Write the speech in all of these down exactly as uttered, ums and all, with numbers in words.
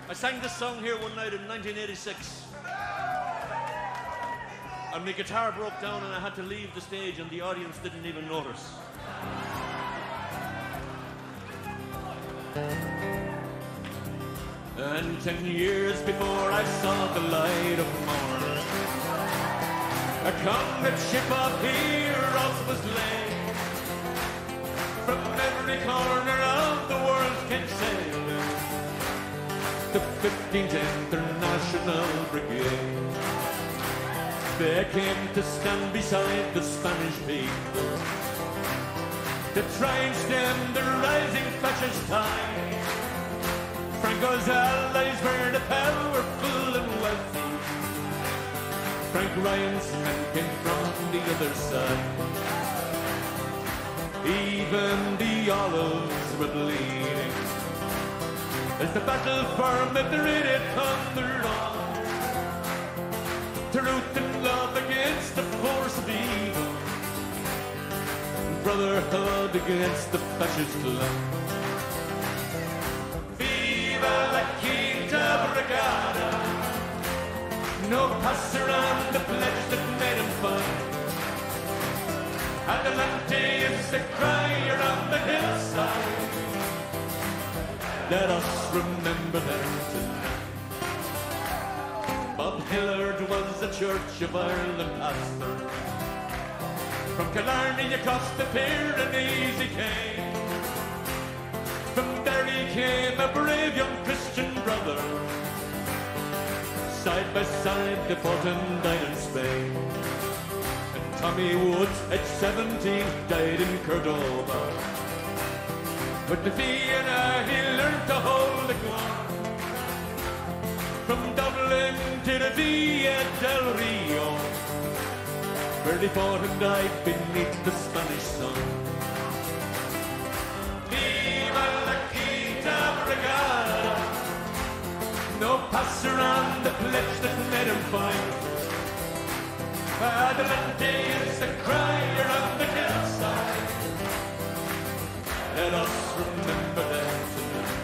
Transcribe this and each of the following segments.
I sang this song here one night in nineteen eighty-six. And my guitar broke down and I had to leave the stage and the audience didn't even notice. And ten years before I saw the light of morn, a comradeship of heroes was laid. From every corner of the world came sailing the fifteenth International Brigade. They came to stand beside the Spanish people to try and stem the rising fascist tide. Franco's allies were the powerful and wealthy. Frank Ryan's men came from the other side. Even the olives were bleeding as the battle for Madrid had thundered on. Truth and love against the force of evil, brotherhood against the fascist love. Viva la Quinta Brigada, no passer on the pledge that made him fight. Adelante is the crier on the hillside. Let us remember them tonight. Bob Hillard was a Church of Ireland pastor. From Killarney across the Pyrenees he came. From there he came a brave young Christian brother. Side by side they fought and died in Spain. And Tommy Woods at seventeen died in Cordoba. But the Vienna he learned to hold the gun. From Dublin to the Via del Rio, where they fought and died beneath the Spanish sun. Viva la Quinta Brigada, no passer on the pledge that made him fight. Adelante is the crier on the hillside. Let us remember them tonight.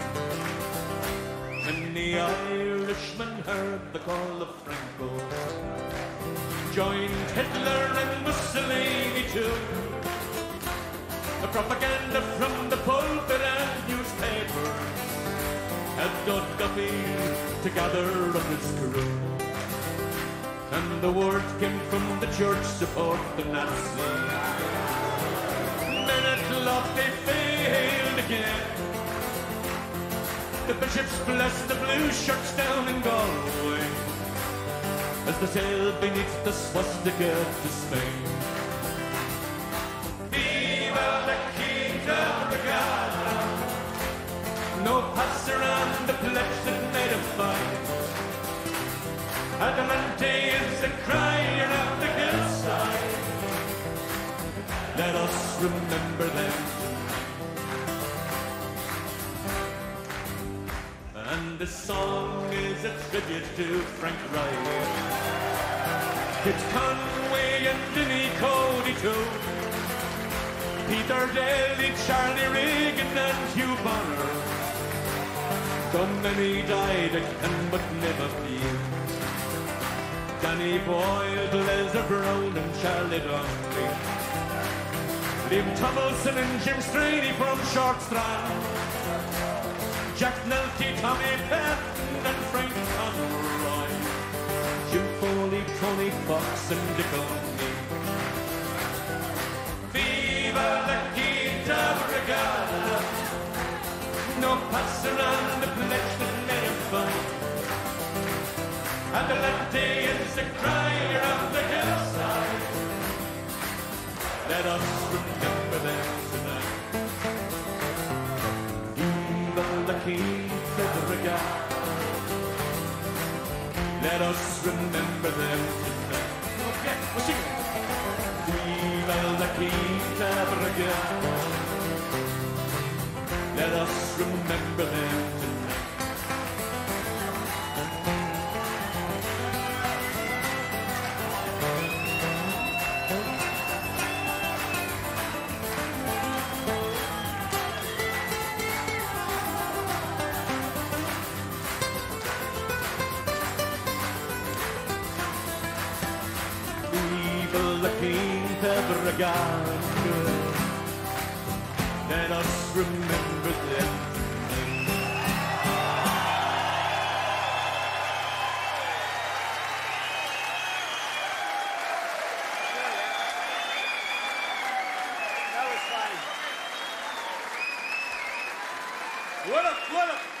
Many Irishmen heard the call of Franco, joined Hitler and Mussolini too. The propaganda from the pulpit and newspapers had got Duffy to gather up his crew. And the word came from the church, support the Nazis. Men at love they failed again. The bishops blessed the blue shirts down in Galway as they sailed beneath the swastika to Spain. Viva la Quinta Brigada, no passer on the pledge that made him fight. Adelante is the crier of the hillside. Let us remember them tonight. And this song is a tribute to Frank Ryan. It's Conway and Denny Cody too. Peter Daly, Charlie Regan and Hugh Bonner. So many died and can but never feel. Danny Boyle, Leslie Brown and Charlie Donnelly. Liam Tomlinson and Jim Straney from Short Strand. Jack Nelty, Tommy Patton and Frank Conroy. Jim Foley, Tony Fox and Dick O'Neill. Viva la Quinta Brigada, no passer on the pledge that made him fight. Adelante is the crier of the hillside. Let us remember them tonight. Viva la Quinta Brigada, let us remember them tonight. Okay, we'll sing it. Viva la Quinta Brigada, let us remember them tonight. God good. Let us remember them. That was fine. What up, what up?